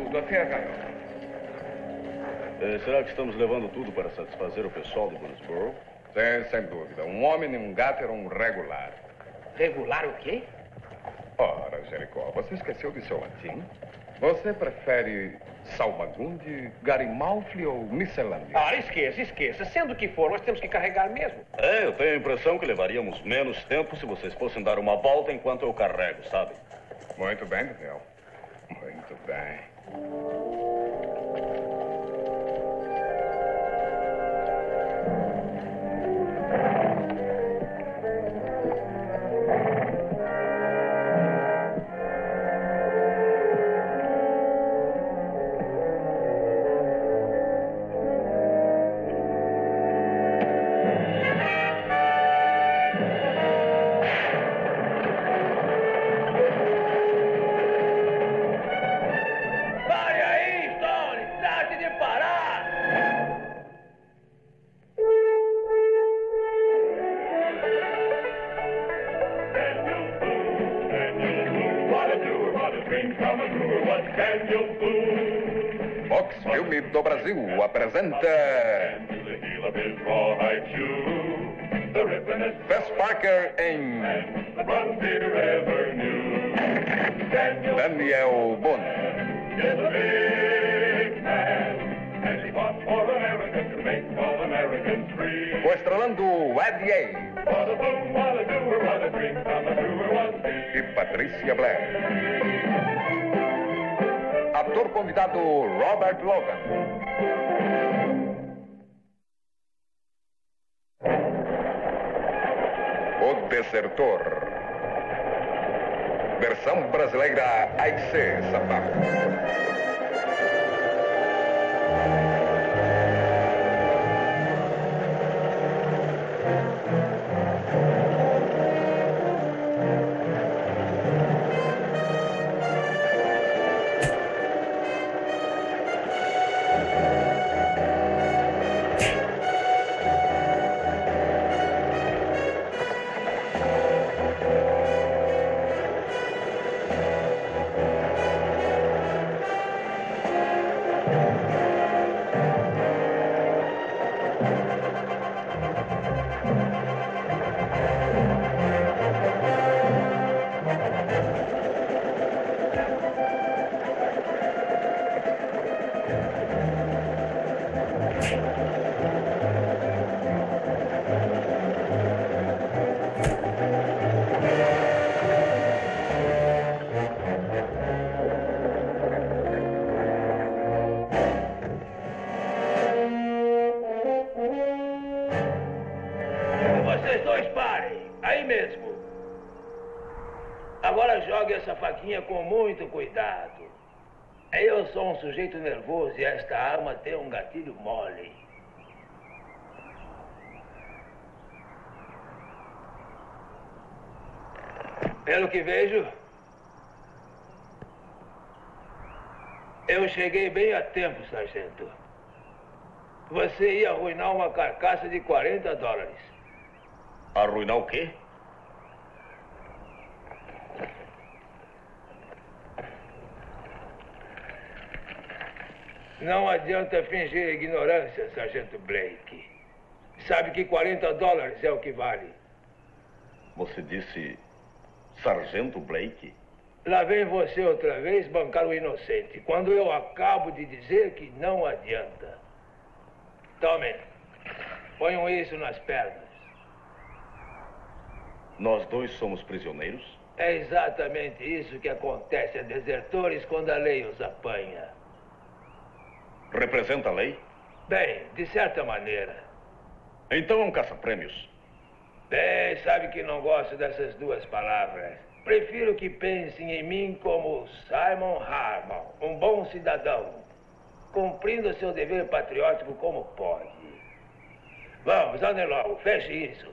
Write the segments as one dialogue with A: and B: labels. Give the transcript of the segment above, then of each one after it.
A: tudo, até a gaiola.
B: Será que estamos levando tudo para satisfazer o pessoal de Boonesboro?
A: Sim, sem dúvida. Um homem e um gato eram um regular.
C: Regular o quê?
A: Ora, Jericó, você esqueceu de seu latim? Você prefere salmagunde, garimalfi ou miscelânea?
C: Ah, esqueça. Sendo que for, nós temos que carregar mesmo.
B: Eu tenho a impressão que levaríamos menos tempo se vocês fossem dar uma volta enquanto eu carrego, sabe?
A: Muito bem, Daniel. Muito bem. Fox Filme do Brasil apresenta Fess Parker em Daniel Boone. Coestrelando Eddie A. e Patrícia Blair. Ator convidado Robert Logan. O Desertor. Versão brasileira Aicê Sampaio.
D: Essa faquinha com muito cuidado. Eu sou um sujeito nervoso e esta arma tem um gatilho mole. Pelo que vejo, eu cheguei bem a tempo, sargento. Você ia arruinar uma carcaça de $40.
B: Arruinar o quê?
D: Não adianta fingir ignorância, sargento Blake. Sabe que $40 é o que vale.
B: Você disse sargento Blake?
D: Lá vem você outra vez bancar o inocente, quando eu acabo de dizer que não adianta. Tomem. Ponham isso nas pernas.
B: Nós dois somos prisioneiros?
D: É exatamente isso que acontece a desertores quando a lei os apanha.
B: Representa a lei?
D: Bem, de certa maneira.
B: Então é um caça-prêmios.
D: Bem, sabe que não gosto dessas duas palavras. Prefiro que pensem em mim como Simon Harmon, um bom cidadão, cumprindo seu dever patriótico como pode. Vamos, andem logo, feche isso.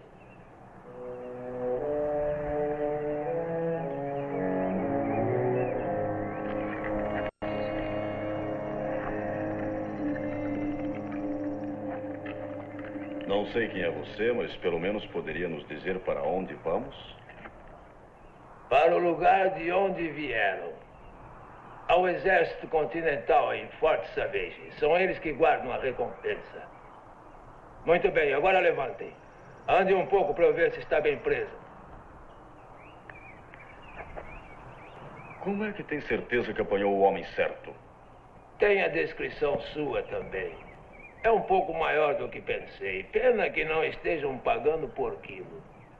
B: Não sei quem é você, mas pelo menos poderia nos dizer para onde vamos?
D: Para o lugar de onde vieram. ao Exército Continental em Fort Savage. São eles que guardam a recompensa. Muito bem, agora levantem. Ande um pouco para eu ver se está bem presa.
B: Como é que tem certeza que apanhou o homem certo?
D: Tem a descrição sua também. É um pouco maior do que pensei. Pena que não estejam pagando por quilo.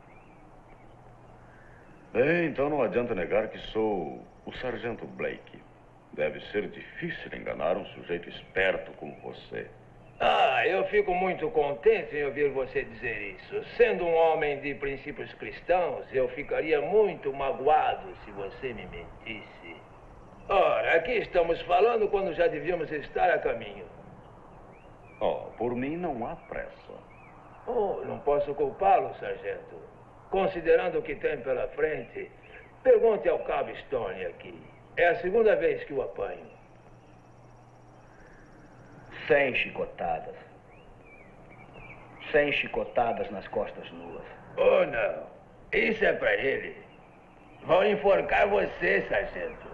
B: Bem, então não adianta negar que sou o Sargento Blake. Deve ser difícil enganar um sujeito esperto como você.
D: Ah, eu fico muito contente em ouvir você dizer isso. Sendo um homem de princípios cristãos, eu ficaria muito magoado se você me mentisse. Ora, aqui estamos falando quando já devíamos estar a caminho.
B: Oh, por mim não há pressa.
D: Oh, não posso culpá-lo, sargento. Considerando o que tem pela frente, pergunte ao Cabo Stone aqui. É a segunda vez que o apanho.
E: 100 chicotadas. 100 chicotadas nas costas nuas.
D: Oh, não. Isso é pra ele. Vão enforcar você, sargento.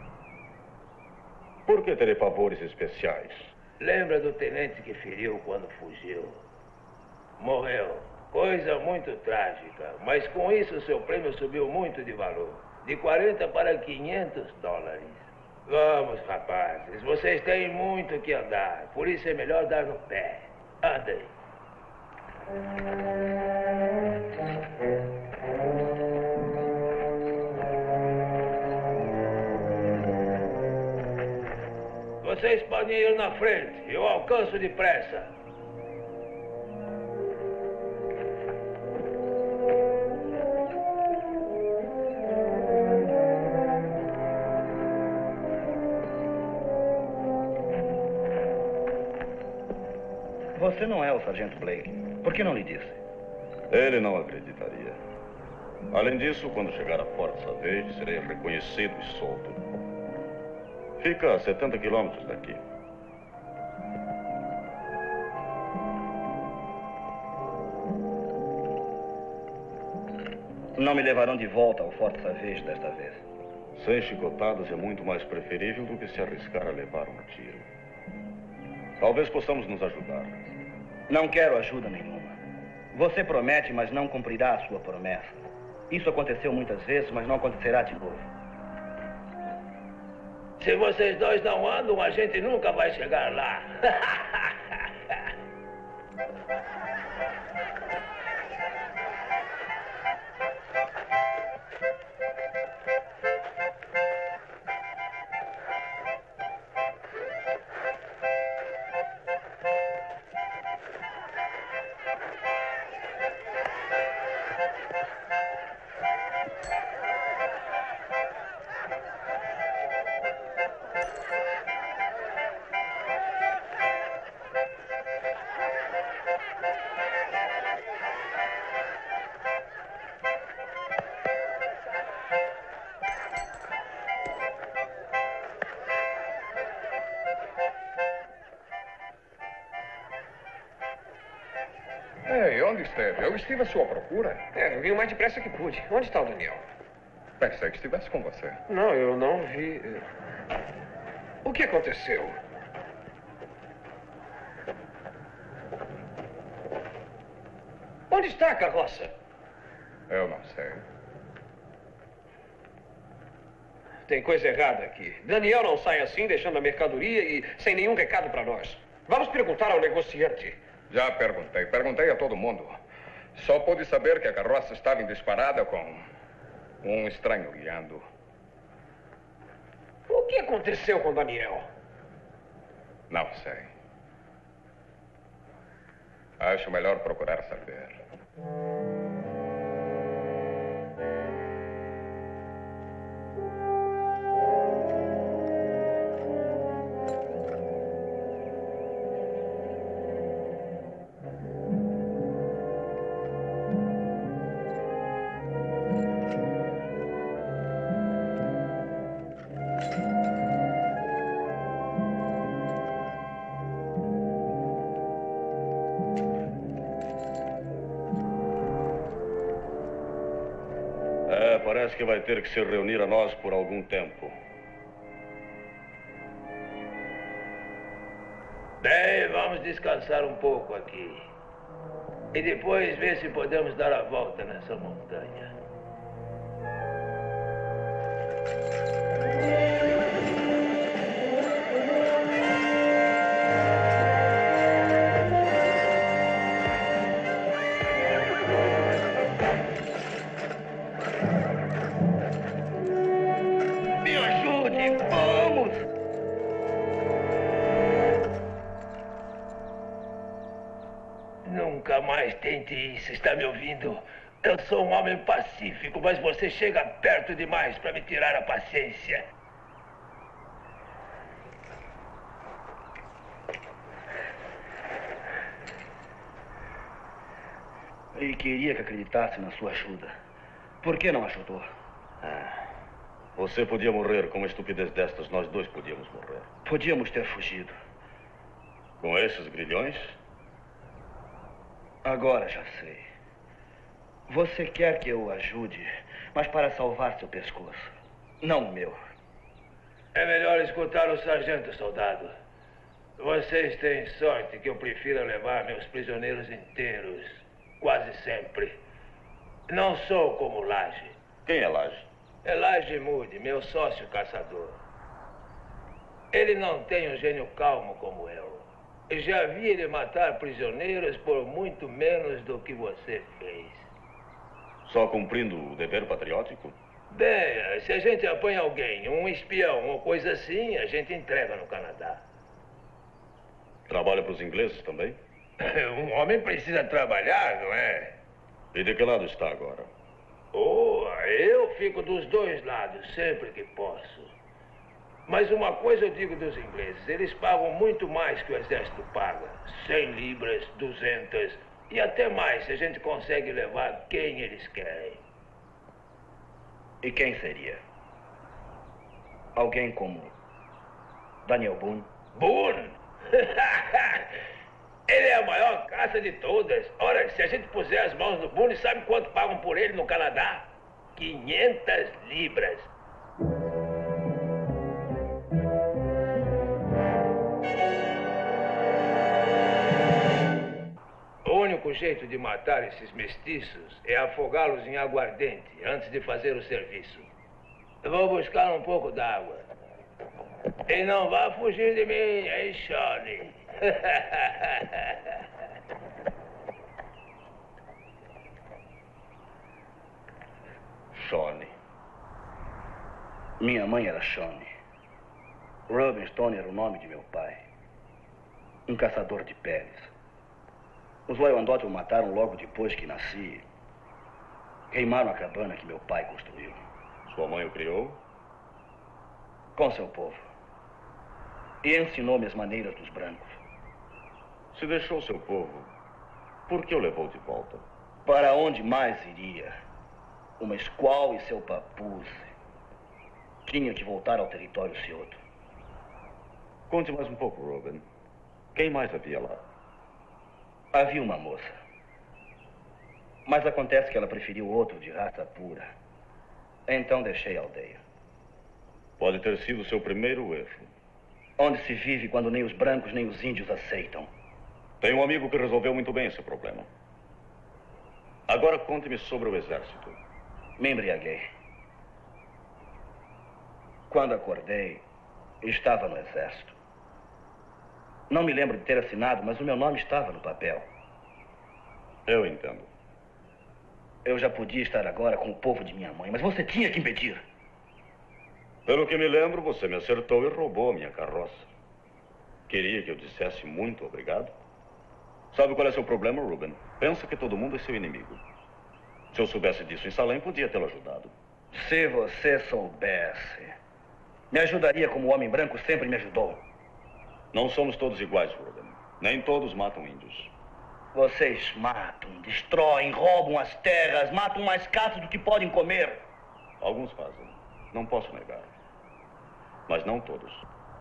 B: Por que terei favores especiais?
D: Lembra do tenente que feriu quando fugiu? Morreu. Coisa muito trágica. Mas com isso seu prêmio subiu muito de valor. De 40 para 500 dólares. Vamos, rapazes. Vocês têm muito que andar. Por isso é melhor dar no pé. Andem. Vocês podem ir na frente. Eu alcanço depressa.
E: Você não é o Sargento Blake. Por que não lhe disse?
B: Ele não acreditaria. Além disso, quando chegar a Fort Savage, serei reconhecido e solto. Fica a 70 quilômetros daqui.
E: Não me levarão de volta ao Fort Savage desta vez.
B: 100 chicotadas é muito mais preferível do que se arriscar a levar um tiro. Talvez possamos nos ajudar.
E: Não quero ajuda nenhuma. Você promete, mas não cumprirá a sua promessa. Isso aconteceu muitas vezes, mas não acontecerá de novo.
D: Se vocês dois não andam, a gente nunca vai chegar lá.
A: Ei, onde esteve? Eu estive à sua procura.
C: Eu vim o mais depressa que pude. Onde está o Daniel?
A: Pensei que estivesse com você.
C: Não, eu não vi. O que aconteceu? Onde está a carroça?
A: Eu não sei.
C: Tem coisa errada aqui. Daniel não sai assim, deixando a mercadoria e sem nenhum recado para nós. Vamos perguntar ao negociante.
A: Já perguntei. Perguntei a todo mundo. Só pude saber que a carroça estava em disparada com um estranho guiando.
C: O que aconteceu com Daniel?
A: Não sei. Acho melhor procurar saber.
B: Parece que vai ter que se reunir a nós por algum tempo.
D: Bem, vamos descansar um pouco aqui. E depois ver se podemos dar a volta nessa montanha.
E: Me ajude, vamos!
D: Nunca mais tente isso, está me ouvindo? Eu sou um homem pacífico, mas você chega perto demais para me tirar a paciência.
E: E queria que acreditasse na sua ajuda. Por que não ajudou?
B: Você podia morrer com uma estupidez destas, nós dois podíamos morrer.
E: Podíamos ter fugido.
B: Com esses grilhões?
E: Agora já sei. Você quer que eu o ajude, mas para salvar seu pescoço, não o meu.
D: É melhor escutar o sargento, soldado. Vocês têm sorte que eu prefiro levar meus prisioneiros inteiros, quase sempre. Não sou como Laje.
B: Quem é Laje?
D: É Laje Moody, meu sócio caçador. Ele não tem um gênio calmo como eu. Já vi ele matar prisioneiros por muito menos do que você fez.
B: Só cumprindo o dever patriótico?
D: Bem, se a gente apanha alguém, um espião ou coisa assim, a gente entrega no Canadá.
B: Trabalha para os ingleses também?
D: Um homem precisa trabalhar, não é?
B: E de que lado está agora?
D: Oh, eu fico dos dois lados sempre que posso. Mas uma coisa eu digo dos ingleses, eles pagam muito mais que o exército paga. 100 libras, 200 e até mais se a gente consegue levar quem eles querem.
E: E quem seria? Alguém como Daniel Boone?
D: Boone? Ele é a maior caça de todas. Ora, se a gente puser as mãos no Boone, sabe quanto pagam por ele no Canadá? 500 libras. O único jeito de matar esses mestiços é afogá-los em aguardente antes de fazer o serviço. Eu vou buscar um pouco d'água. E não vá fugir de mim, hein, Shawnee?
B: Shawnee.
E: Minha mãe era Shawnee. Reuben Stone era o nome de meu pai. Um caçador de peles. Os Wyandotte o mataram logo depois que nasci. Queimaram a cabana que meu pai construiu.
B: Sua mãe o criou?
E: Com seu povo. E ensinou-me as maneiras dos brancos.
B: Se deixou seu povo, por que o levou de volta?
E: Para onde mais iria? Uma Squaw e seu papuz tinham que voltar ao território Scioto.
B: Conte mais um pouco, Reuben. Quem mais havia lá?
E: Havia uma moça. Mas acontece que ela preferiu outro de raça pura. Então deixei a aldeia.
B: Pode ter sido seu primeiro erro.
E: Onde se vive quando nem os brancos nem os índios aceitam.
B: Tenho um amigo que resolveu muito bem esse problema. Agora conte-me sobre o exército.
E: Me embriaguei. Quando acordei, estava no exército. Não me lembro de ter assinado, mas o meu nome estava no papel.
B: Eu entendo.
E: Eu já podia estar agora com o povo de minha mãe, mas você tinha que impedir.
B: Pelo que me lembro, você me acertou e roubou a minha carroça. Queria que eu dissesse muito obrigado? Sabe qual é seu problema, Reuben? Pensa que todo mundo é seu inimigo. Se eu soubesse disso em Salem, podia tê-lo ajudado.
E: Se você soubesse, me ajudaria como o homem branco sempre me ajudou.
B: Não somos todos iguais, Reuben. Nem todos matam índios.
E: Vocês matam, destroem, roubam as terras, matam mais caças do que podem comer.
B: Alguns fazem. Não posso negar. Mas não todos.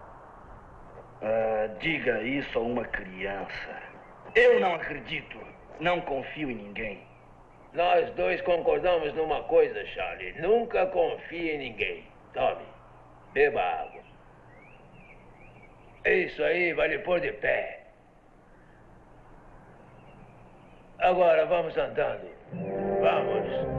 E: Diga isso a uma criança. Eu não acredito. Não confio em ninguém.
D: Nós dois concordamos numa coisa, Charlie. Nunca confie em ninguém. Tome, beba água. Isso aí vai lhe pôr de pé. Agora vamos andando. Vamos.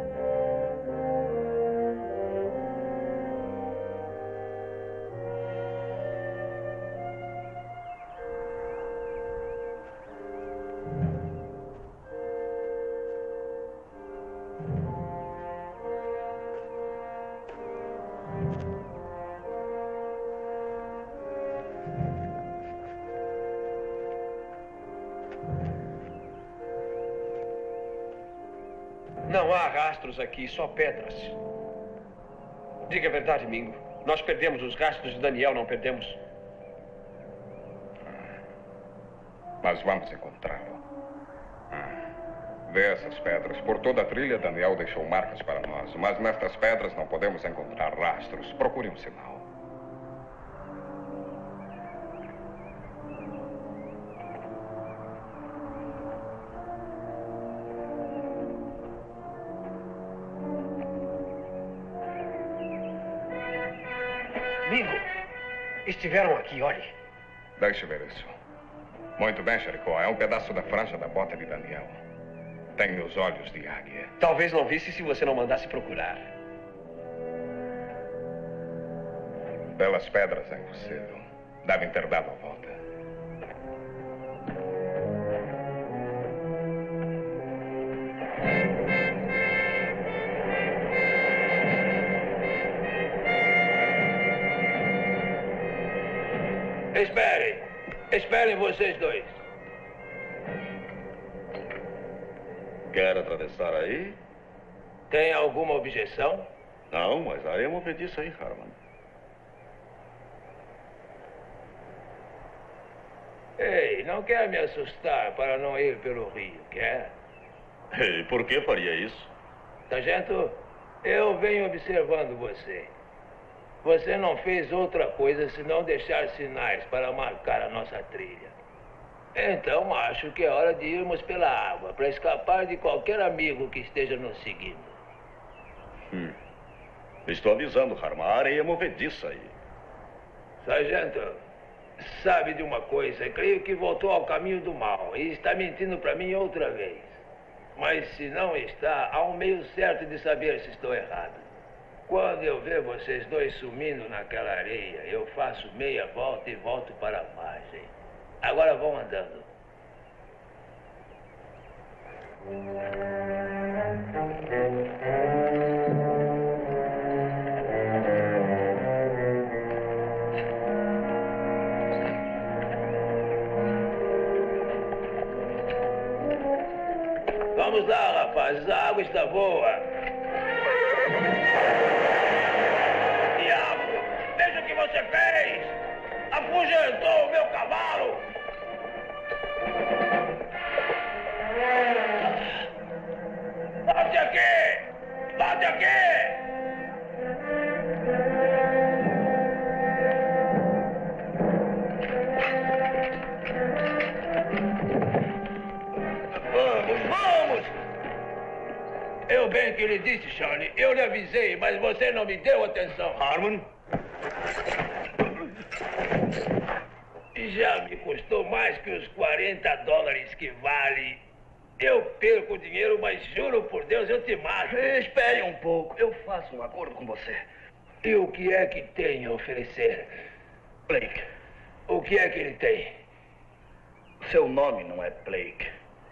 C: Não há rastros aqui, só pedras. Diga a verdade, Mingo. Nós perdemos os rastros de Daniel, não perdemos?
A: Mas vamos encontrá-lo. Vê essas pedras. Por toda a trilha, Daniel deixou marcas para nós. Mas nestas pedras não podemos encontrar rastros. Procure um sinal.
C: Mingo, estiveram aqui, olhe.
A: Deixe ver isso. Muito bem, Jericó. É um pedaço da franja da bota de Daniel. Tem os olhos de águia.
C: Talvez não visse se você não mandasse procurar.
A: Pelas pedras é impossível. Devem ter dado a volta.
D: Esperem. Esperem vocês dois.
B: Quer atravessar aí?
D: Tem alguma objeção?
B: Não, mas aí é uma obediência aí, Harman.
D: Ei, não quer me assustar para não ir pelo rio, quer?
B: E por que faria isso?
D: Sargento, eu venho observando você. Você não fez outra coisa senão deixar sinais para marcar a nossa trilha. Então acho que é hora de irmos pela água para escapar de qualquer amigo que esteja nos seguindo.
B: Estou avisando, Harman. A areia é movediça aí.
D: Sargento, sabe de uma coisa? Creio que voltou ao caminho do mal e está mentindo para mim outra vez. Mas se não está, há um meio certo de saber se estou errado. Quando eu ver vocês dois sumindo naquela areia, eu faço meia volta e volto para a margem. Agora vão andando. Vamos lá, rapazes. A água está boa. Diabo! Veja o que você fez! Afugentou o meu cavalo! Bate aqui! Bate aqui! Vamos, vamos! Eu bem que lhe disse, Charlie. Eu lhe avisei, mas você não me deu atenção.
B: Harman?
D: Já me custou mais que os $40 que vale. Eu perco o dinheiro, mas juro por Deus, eu te mato.
E: Espere um pouco. Eu faço um acordo com você.
D: E o que é que tem a oferecer?
E: Blake.
D: O que é que ele tem?
E: Seu nome não é Blake.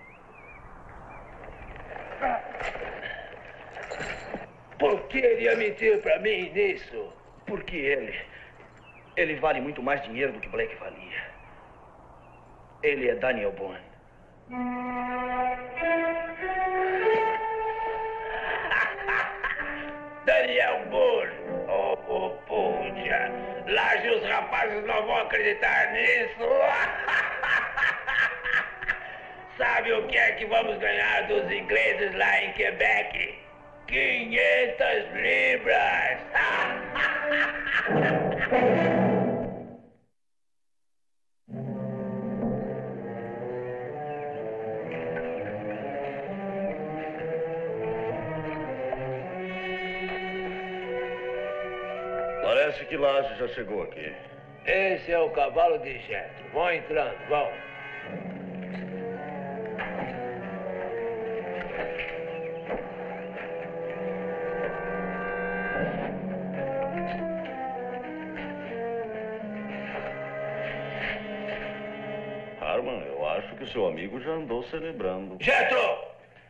D: Por que ele ia mentir pra mim nisso?
E: Porque ele vale muito mais dinheiro do que Blake valia. Ele é Daniel Boone.
D: Daniel Boone! Oh, puxa! Lá os rapazes não vão acreditar nisso! Sabe o que é que vamos ganhar dos ingleses lá em Quebec? 500 libras!
B: Parece que Laje já chegou aqui.
D: Esse é o cavalo de Jetro. Vão entrando, vão.
B: Harman, eu acho que o seu amigo já andou celebrando.
D: Jetro!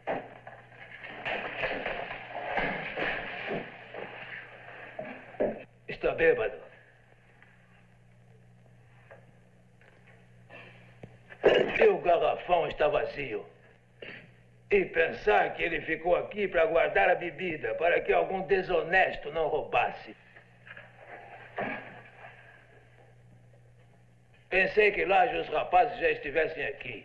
D: Está bêbado. E o garrafão está vazio. E pensar que ele ficou aqui para guardar a bebida, para que algum desonesto não roubasse. Pensei que lá os rapazes já estivessem aqui.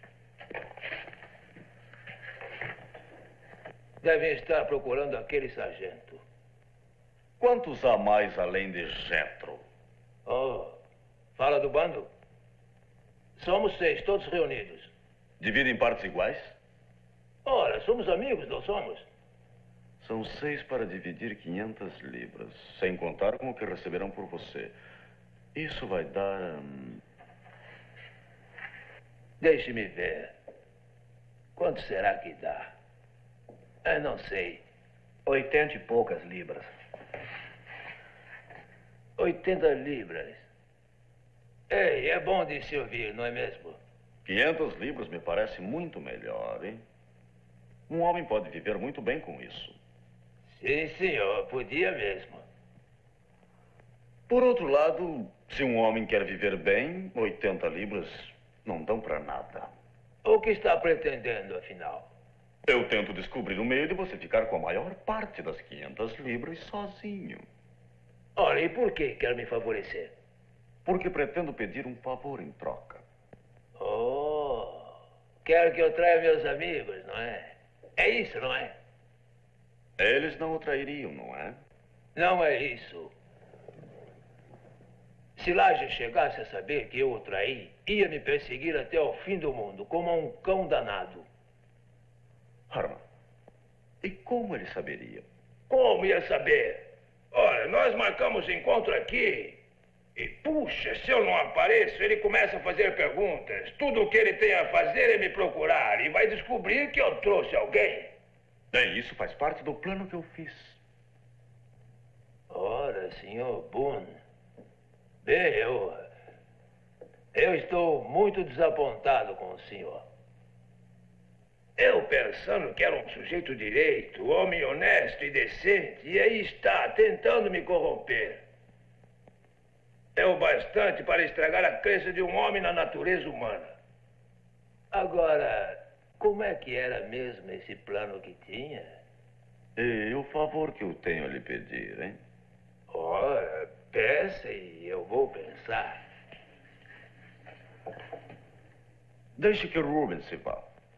D: Devem estar procurando aquele sargento.
B: Quantos há mais além de Jetro?
D: Oh, fala do bando? Somos 6, todos reunidos.
B: Divide em partes iguais?
D: Ora, somos amigos, não somos?
B: São 6 para dividir 500 libras, sem contar com o que receberão por você. Isso vai dar...
D: Deixe-me ver. Quanto será que dá? Eu não sei.
E: 80 e poucas libras.
D: 80 libras. Ei, é bom de se ouvir, não é mesmo?
B: 500 libras me parece muito melhor, hein? Um homem pode viver muito bem com isso.
D: Sim, senhor, podia mesmo.
B: Por outro lado, se um homem quer viver bem, 80 libras não dão para nada.
D: O que está pretendendo, afinal?
B: Eu tento descobrir o meio de você ficar com a maior parte das 500 libras sozinho.
D: Ora, e por que quer me favorecer?
B: Porque pretendo pedir um favor em troca.
D: Oh, quer que eu traia meus amigos, não é? É isso, não é?
B: Eles não o trairiam, não é?
D: Não é isso. Se Laje chegasse a saber que eu o traí, ia me perseguir até o fim do mundo, como um cão danado.
B: Harman, e como ele saberia?
D: Como ia saber? Olha, nós marcamos encontro aqui. E, puxa, se eu não apareço, ele começa a fazer perguntas. Tudo o que ele tem a fazer é me procurar e vai descobrir que eu trouxe alguém.
B: Bem, isso faz parte do plano que eu fiz.
D: Ora, senhor Boone. Bem, eu estou muito desapontado com o senhor. Eu pensando que era um sujeito direito, homem honesto e decente, e aí está, tentando me corromper. É o bastante para estragar a crença de um homem na natureza humana. Agora, como é que era mesmo esse plano que tinha?
B: E o favor que eu tenho a lhe pedir, hein?
D: Ora, peça e eu vou pensar.
B: Deixe que Ruben se vá.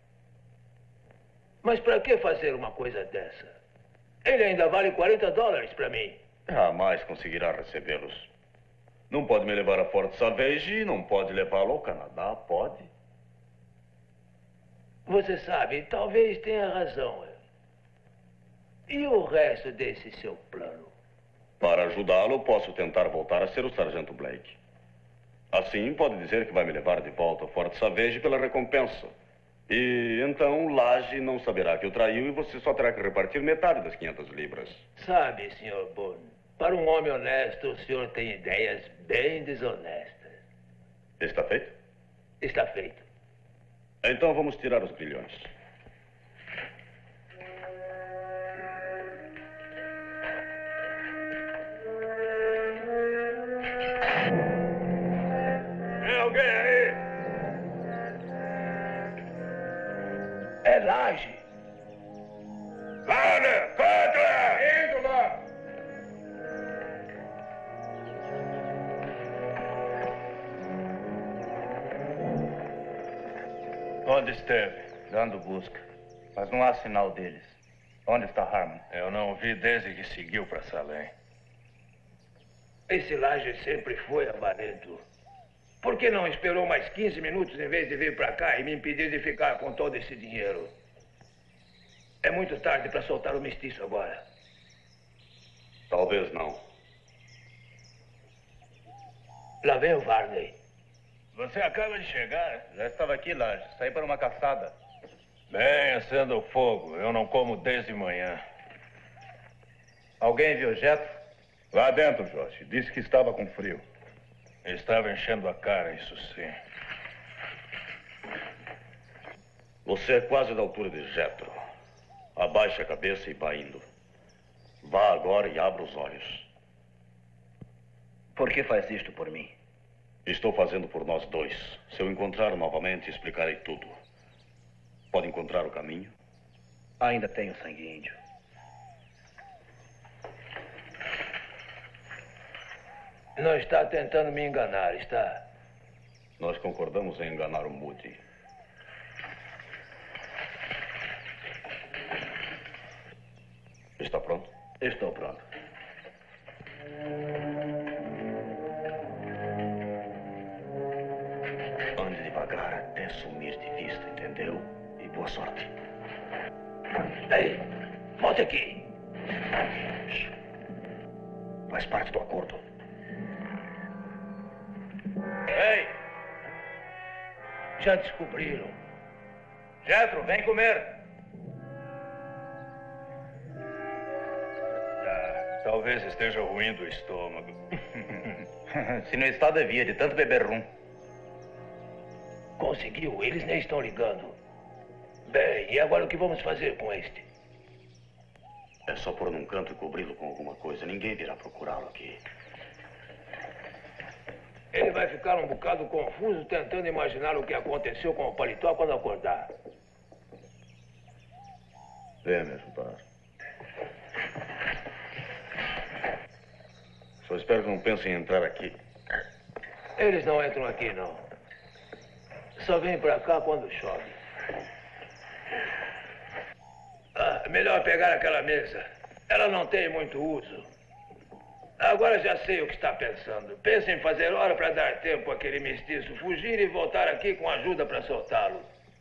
D: Mas para que fazer uma coisa dessa? Ele ainda vale $40 para mim.
B: Jamais conseguirá recebê-los. Não pode me levar a Fort Savage e não pode levá-lo ao Canadá, pode?
D: Você sabe, talvez tenha razão. E o resto desse seu plano?
B: Para ajudá-lo, posso tentar voltar a ser o Sargento Blake. Assim, pode dizer que vai me levar de volta ao Fort Savage pela recompensa. E então Laje não saberá que o traiu e você só terá que repartir metade das 500 libras.
D: Sabe, Sr. Boone, para um homem honesto, o senhor tem ideias bem desonestas.
B: Está feito?
D: Está feito.
B: Então vamos tirar os grilhões.
D: Tem alguém aí? É Laje.
A: Lara, contra! Indo lá!
F: Onde esteve?
G: Dando busca. Mas não há sinal deles. Onde está Harman?
F: Eu não vi desde que seguiu para Salem.
D: Esse Laje sempre foi avarento. Por que não esperou mais 15 minutos em vez de vir para cá e me impedir de ficar com todo esse dinheiro? É muito tarde para soltar o mestiço agora.
B: Talvez não.
D: Lá vem o Varney.
F: Você acaba de chegar?
G: Já estava aqui, Large. Saí para uma caçada.
F: Bem, acenda o fogo. Eu não como desde manhã.
G: Alguém viu Jetro?
F: Lá dentro, Josh. Disse que estava com frio. Estava enchendo a cara, isso sim.
B: Você é quase da altura de Jethro. Abaixe a cabeça e vá indo. Vá agora e abra os olhos.
E: Por que faz isto por mim?
B: Estou fazendo por nós dois. Se eu encontrar novamente, explicarei tudo. Pode encontrar o caminho?
E: Ainda tenho sangue índio.
D: Não está tentando me enganar, está?
B: Nós concordamos em enganar o Moody. Está pronto?
E: Estou pronto.
B: Ande devagar até sumir de vista, entendeu? E boa sorte.
D: Ei, volte aqui.
B: Faz parte do acordo.
G: Ei!
D: Já descobriram.
G: Jetro, vem comer!
F: Talvez esteja ruim do estômago.
G: Se não está, devia, de tanto beber rum.
D: Conseguiu, eles nem estão ligando. Bem, e agora o que vamos fazer com este?
B: É só pôr num canto e cobri-lo com alguma coisa. Ninguém virá procurá-lo aqui.
D: Ele vai ficar um bocado confuso tentando imaginar o que aconteceu com o paletó quando acordar.
B: Venha me ajudar. Só espero que não pensem em entrar aqui.
D: Eles não entram aqui, não. Só vêm pra cá quando chove. Melhor pegar aquela mesa. Ela não tem muito uso. Agora já sei o que está pensando. Pensa em fazer hora para dar tempo àquele mestiço fugir e voltar aqui com ajuda para soltá-lo.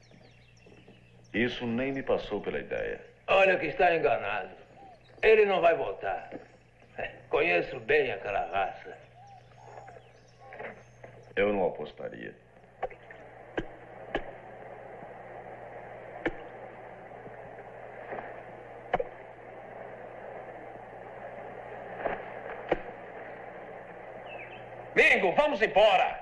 B: Isso nem me passou pela ideia.
D: Olha que está enganado. Ele não vai voltar. Conheço bem aquela raça.
B: Eu não apostaria.
C: Mingo, vamos embora!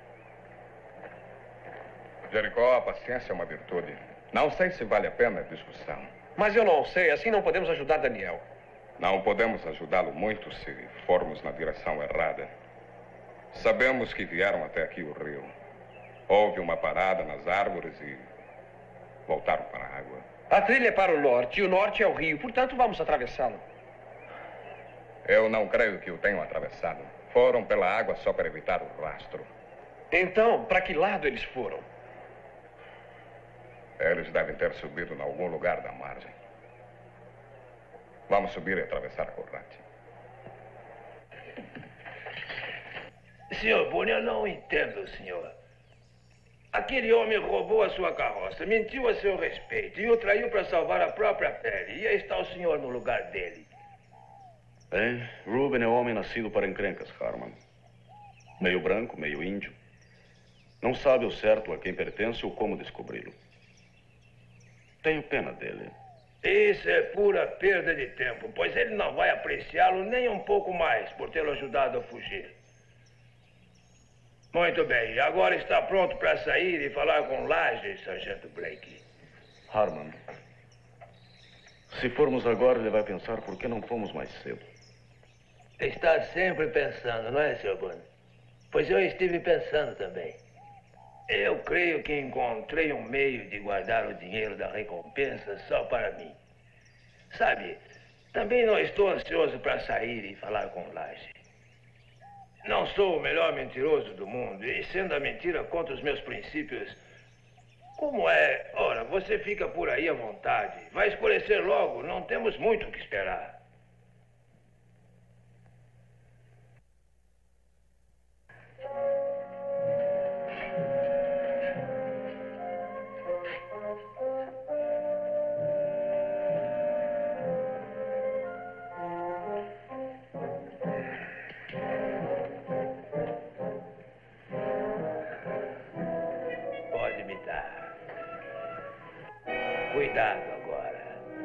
A: Jericó, a paciência é uma virtude. Não sei se vale a pena a discussão.
C: Mas eu não sei, assim não podemos ajudar Daniel.
A: Não podemos ajudá-lo muito se formos na direção errada. Sabemos que vieram até aqui o rio. Houve uma parada nas árvores e voltaram para a água.
C: A trilha é para o norte e o norte é o rio, portanto vamos atravessá-lo.
A: Eu não creio que o tenham atravessado. Foram pela água só para evitar o rastro.
C: Então, para que lado eles foram?
A: Eles devem ter subido em algum lugar da margem. Vamos subir e atravessar a corrente.
D: Senhor Boone, eu não entendo, senhor. Aquele homem roubou a sua carroça, mentiu a seu respeito e o traiu para salvar a própria pele. E aí está o senhor no lugar dele.
B: Bem, Ruben é um homem nascido para encrencas, Harman. Meio branco, meio índio. Não sabe o certo a quem pertence ou como descobri-lo. Tenho pena dele.
D: Isso é pura perda de tempo, pois ele não vai apreciá-lo nem um pouco mais por tê-lo ajudado a fugir. Muito bem, agora está pronto para sair e falar com Laje, Sargento Blake.
B: Harman, se formos agora, ele vai pensar por que não fomos mais cedo.
D: Está sempre pensando, não é, Sr. Boone? Pois eu estive pensando também. Eu creio que encontrei um meio de guardar o dinheiro da recompensa só para mim. Sabe, também não estou ansioso para sair e falar com Laje. Não sou o melhor mentiroso do mundo, e sendo a mentira contra os meus princípios, como é? Ora, você fica por aí à vontade. Vai escurecer logo, não temos muito o que esperar. Cuidado agora.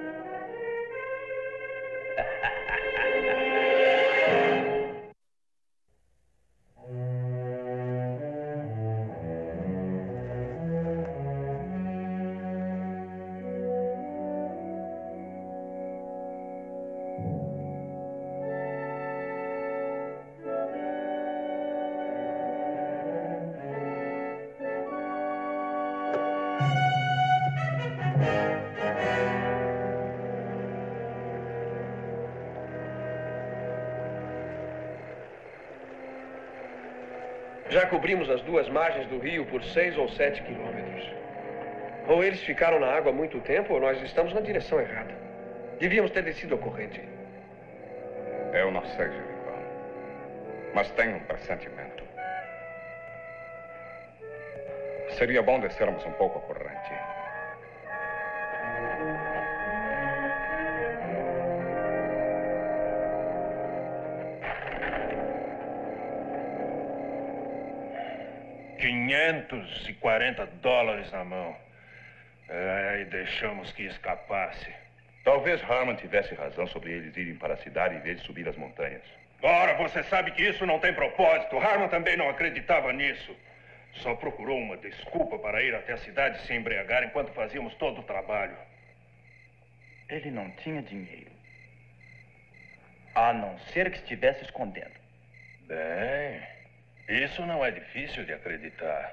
C: Já cobrimos as duas margens do rio por 6 ou 7 quilômetros. Ou eles ficaram na água há muito tempo, ou nós estamos na direção errada. Devíamos ter descido a corrente.
A: Eu não sei, Jericó. Mas tenho um pressentimento. Seria bom descermos um pouco a corrente.
F: $540 na mão. E deixamos que escapasse.
B: Talvez Harman tivesse razão sobre eles irem para a cidade em vez de subir as montanhas.
F: Ora, você sabe que isso não tem propósito. Harman também não acreditava nisso. Só procurou uma desculpa para ir até a cidade e se embriagar enquanto fazíamos todo o trabalho.
G: Ele não tinha dinheiro. A não ser que estivesse escondendo.
F: Bem, isso não é difícil de acreditar.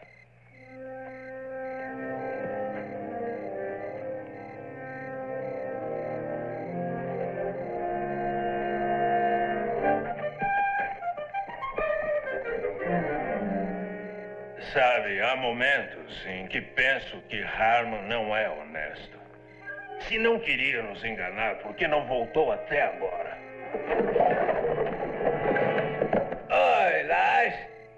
F: Sabe, há momentos em que penso que Harman não é honesto. Se não queria nos enganar, por que não voltou até agora?
D: Oi, Lars.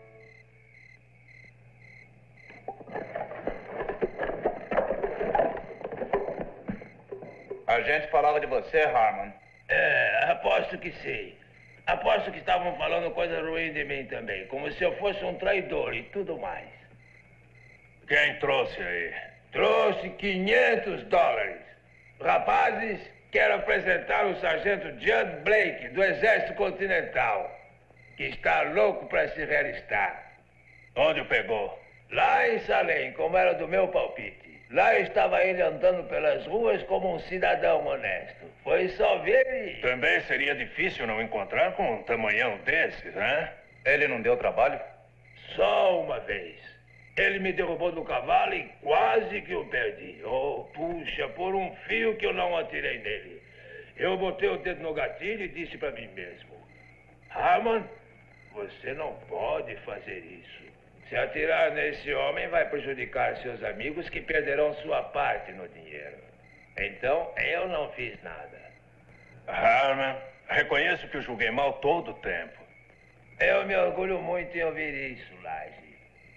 G: A gente falava de você, Harman.
D: Aposto que sim. Aposto que estavam falando coisa ruim de mim também, como se eu fosse um traidor e tudo mais.
F: Quem trouxe aí?
D: Trouxe $500. Rapazes, quero apresentar o sargento Judd Blake, do Exército Continental, que está louco para se realistar.
F: Onde o pegou?
D: Lá em Salem, como era do meu palpite. Lá estava ele andando pelas ruas como um cidadão honesto. Foi só ver e...
F: Também seria difícil não encontrar com um tamanhão desses, né?
G: Ele não deu trabalho?
D: Só uma vez. Ele me derrubou do cavalo e quase que o perdi. Oh, puxa, por um fio que eu não atirei nele. Eu botei o dedo no gatilho e disse para mim mesmo: Harman, você não pode fazer isso. Se atirar nesse homem vai prejudicar seus amigos que perderão sua parte no dinheiro. Então, eu não fiz nada.
F: Harman, reconheço que o julguei mal todo o tempo.
D: Eu me orgulho muito em ouvir isso, Laje.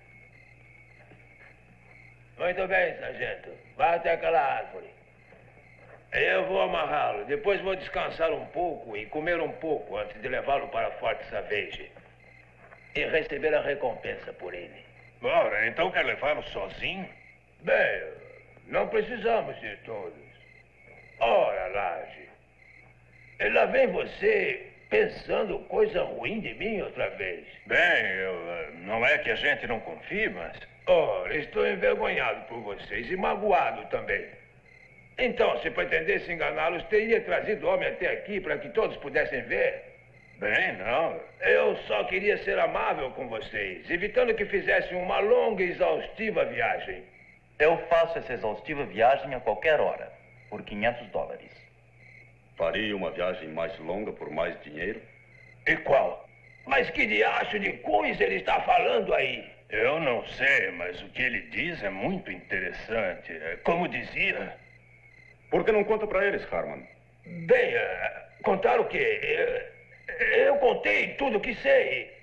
D: Muito bem, sargento. Vá até aquela árvore. Eu vou amarrá-lo. Depois vou descansar um pouco e comer um pouco antes de levá-lo para Fort Savage e receber a recompensa por ele.
F: Ora, então quer levá-lo sozinho?
D: Bem, não precisamos ir todos. Ora, Laje, lá vem você pensando coisa ruim de mim outra vez.
F: Bem, não é que a gente não confie, mas...
D: Ora, estou envergonhado por vocês e magoado também. Então, se pretendesse enganá-los, teria trazido o homem até aqui para que todos pudessem ver.
F: Bem, não.
D: Eu só queria ser amável com vocês, evitando que fizessem uma longa e exaustiva viagem.
G: Eu faço essa exaustiva viagem a qualquer hora, por $500.
B: Faria uma viagem mais longa por mais dinheiro?
F: E qual?
D: Mas que diacho de coisa ele está falando aí?
F: Eu não sei, mas o que ele diz é muito interessante. Como dizia...
B: Por que não conta para eles, Harman?
D: Bem, contar o quê? Eu contei tudo o que sei.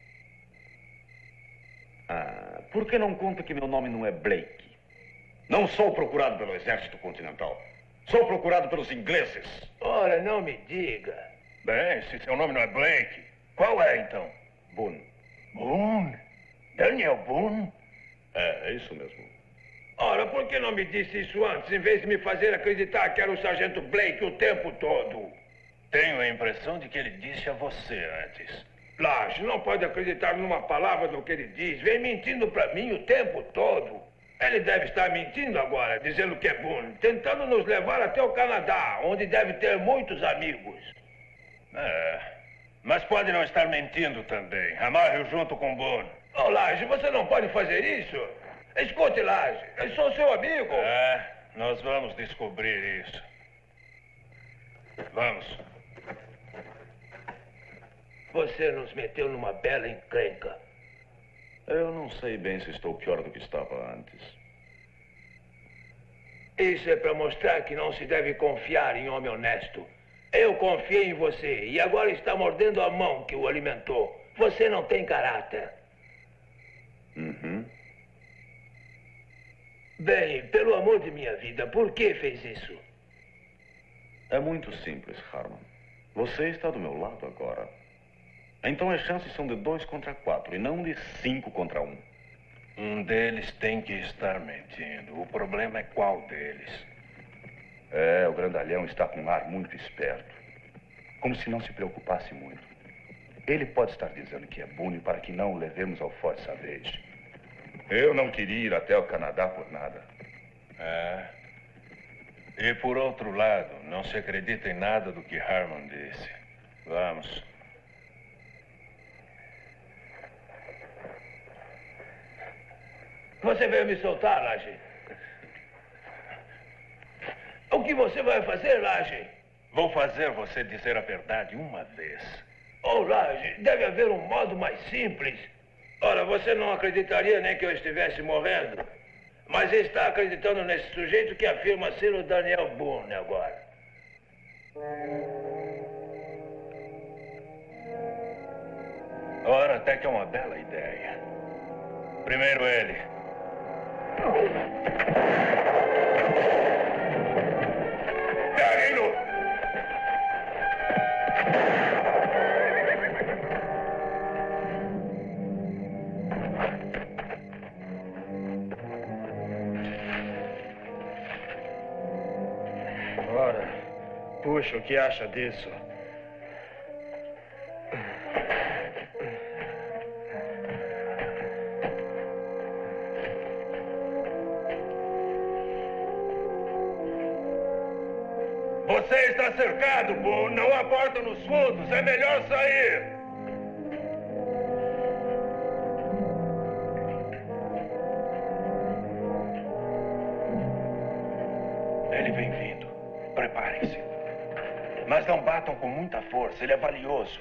B: Por que não conta que meu nome não é Blake? Não sou procurado pelo Exército Continental. Sou procurado pelos ingleses.
D: Ora, não me diga.
F: Bem, se seu nome não é Blake, qual é então?
B: Boone.
F: Boone? Daniel Boone?
B: É isso mesmo.
D: Ora, por que não me disse isso antes, em vez de me fazer acreditar que era o Sargento Blake o tempo todo?
F: Tenho a impressão de que ele disse a você antes.
D: Laje, não pode acreditar numa palavra do que ele diz. Vem mentindo para mim o tempo todo. Ele deve estar mentindo agora, dizendo que é Boone, tentando nos levar até o Canadá, onde deve ter muitos amigos.
F: Mas pode não estar mentindo também. Amarre-o junto com Boone.
D: Oh, Laje, você não pode fazer isso. Escute, Laje, eu sou seu amigo.
F: Nós vamos descobrir isso. Vamos.
D: Você nos meteu numa bela encrenca.
B: Eu não sei bem se estou pior do que estava antes.
D: Isso é para mostrar que não se deve confiar em homem honesto. Eu confiei em você e agora está mordendo a mão que o alimentou. Você não tem caráter. Bem, pelo amor de minha vida, por que fez isso?
B: É muito simples, Harmon. Você está do meu lado agora. Então as chances são de 2 contra 4 e não de 5 contra 1.
F: Um deles tem que estar mentindo. O problema é qual deles?
H: O grandalhão está com um ar muito esperto. Como se não se preocupasse muito. Ele pode estar dizendo que é Boone para que não o levemos ao Fort Savage. Eu não queria ir até o Canadá por nada.
F: E por outro lado, não se acredita em nada do que Harmon disse. Vamos.
D: Você veio me soltar, Laje? O que você vai fazer, Laje?
F: Vou fazer você dizer a verdade uma vez.
D: Oh, Laje, deve haver um modo mais simples. Ora, você não acreditaria nem que eu estivesse morrendo. Mas está acreditando nesse sujeito que afirma ser o Daniel Boone agora.
F: Ora, até que é uma bela ideia. Primeiro ele.
D: Peguem-no!
C: Ora, puxa, o que acha disso?
F: Você está cercado, Boone. Não há porta nos fundos. É melhor sair. Ele vem vindo. Preparem-se. Mas não batam com muita força. Ele é valioso.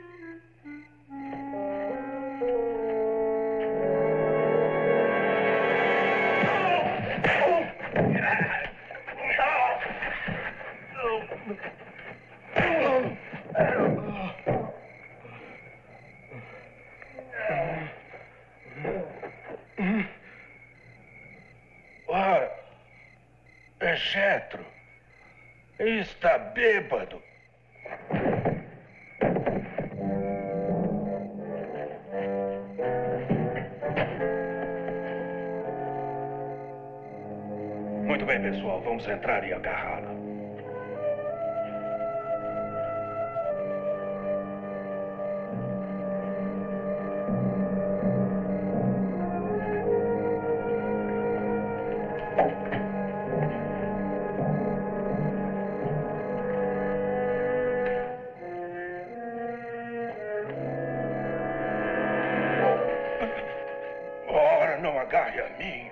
F: Ora, é Jetro. Está bêbado. Muito bem, pessoal. Vamos entrar e agarrá-la. Ora, não agarre a mim.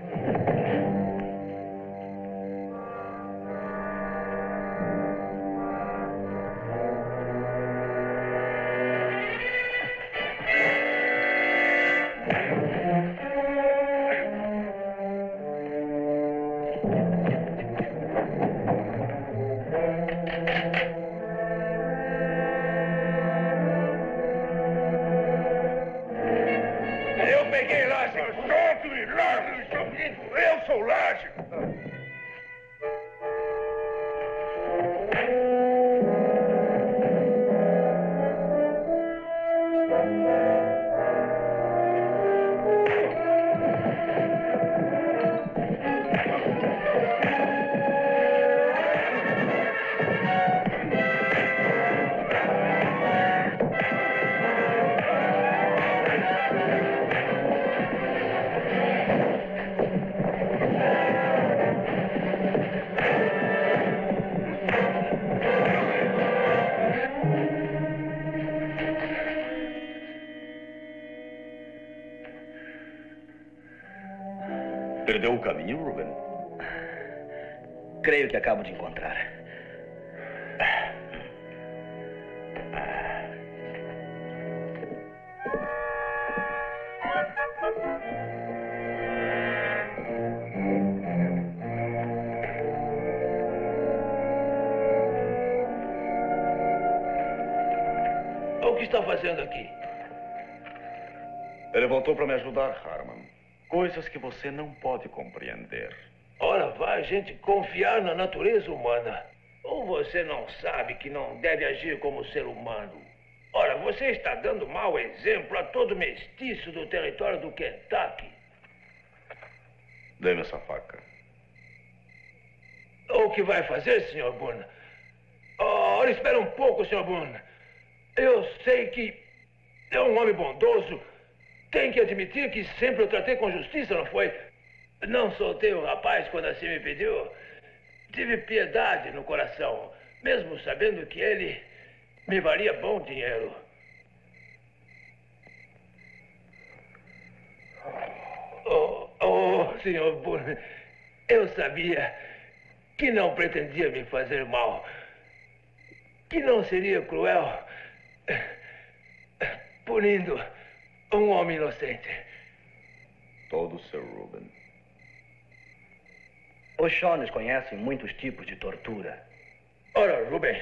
F: Eu peguei Laje. Solto-me, Laje. Eu sou Laje.
B: Perdeu o caminho, Ruben?
E: Creio que acabo de encontrar.
D: O que está fazendo aqui?
B: Ele voltou para me ajudar, Harman. Coisas que você não pode compreender.
D: Ora, vai a gente confiar na natureza humana. Ou você não sabe que não deve agir como ser humano? Ora, você está dando mau exemplo a todo mestiço do território do Kentucky.
B: Dê-me essa faca.
D: O que vai fazer, Sr. Boone? Ora, espera um pouco, Sr. Boone. Eu sei que é um homem bondoso. Tem que admitir que sempre o tratei com justiça, não foi? Não soltei o rapaz quando assim me pediu. Tive piedade no coração, mesmo sabendo que ele me valia bom dinheiro. Sr. Boone, eu sabia que não pretendia me fazer mal, que não seria cruel punindo um homem inocente.
B: Todo Sir Ruben.
E: Os Shawnees conhecem muitos tipos de tortura.
D: Ora, Ruben,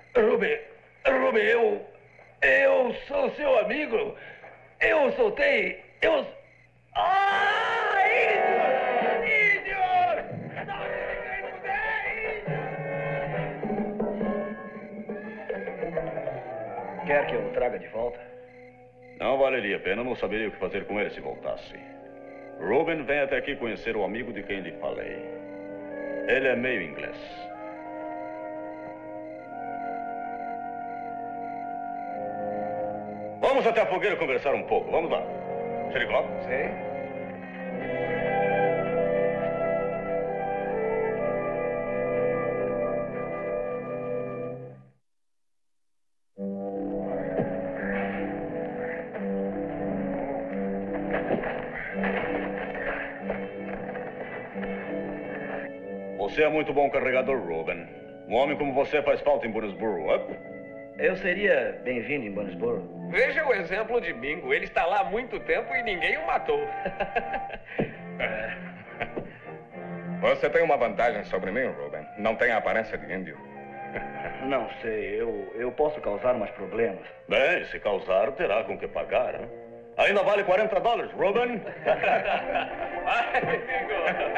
D: eu sou seu amigo. Eu soltei, índio!
E: Quer que eu o traga de volta?
B: Não valeria a pena, não saberia o que fazer com ele se voltasse. Ruben vem até aqui conhecer o amigo de quem lhe falei. Ele é meio inglês. Vamos até a fogueira conversar um pouco. Vamos lá. Xericó?
C: Sim.
B: Você é muito bom carregador, Ruben. Um homem como você faz falta em Boonesboro.
E: Eu seria bem-vindo em Boonesboro.
C: Veja o exemplo de Bingo. Ele está lá há muito tempo e ninguém o matou.
A: Você tem uma vantagem sobre mim, Ruben. Não tem a aparência de índio.
E: Não sei, eu posso causar mais problemas.
B: Bem, se causar, terá com que pagar. Hein? Ainda vale $40, Ruben.
C: Vai, Bingo.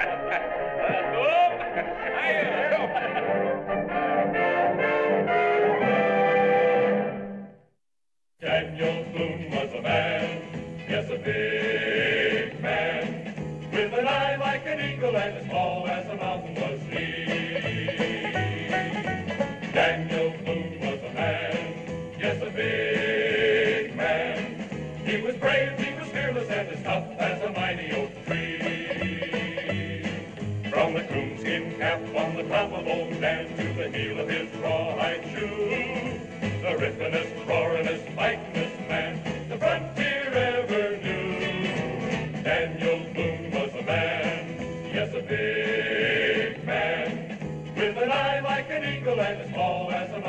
I: Daniel Boone was a man, yes, a big man, with an eye like an eagle and as tall as a mountain was he. Daniel Boone was a man, yes, a big man. He was brave, he was fearless, and as tough as a mighty oak tree. From the coonskin cap on the top of old Dan to the heel of his rawhide shoe, the rippenest, roaringest, fightingest man the frontier ever knew. Daniel Boone was a man, yes, a big man, with an eye like an eagle and as tall as a